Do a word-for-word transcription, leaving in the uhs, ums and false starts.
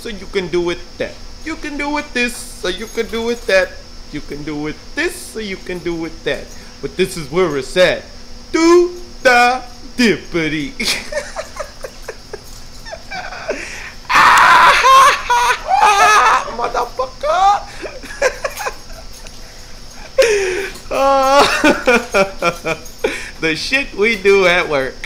so you can do it that. You can do it this, so you can do it that. You can do it this, so you can do it that. But this is where it's at. Do the dippity. Motherfucker. The shit we do at work.